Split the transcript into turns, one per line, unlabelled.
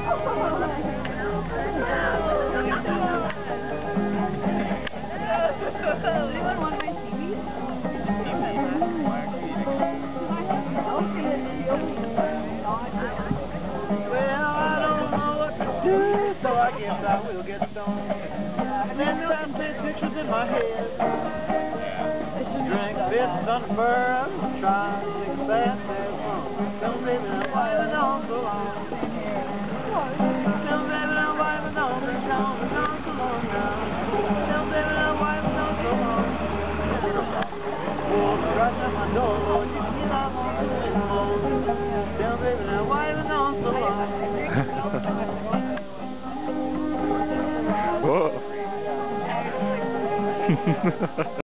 Anyone want my seaweed?
Well, I don't know what to do, so I guess I will get stoned. And then time take pictures in my head. Drink fists on the fur, try to take a bath, have fun. Don't baby, now why been on so long? Don't baby, now why been on, been gone so long now? Don't baby, now why been on so long? Oh, right at my door, Lord, you see I want to win more. Don't baby, now why been on so long?
Whoa.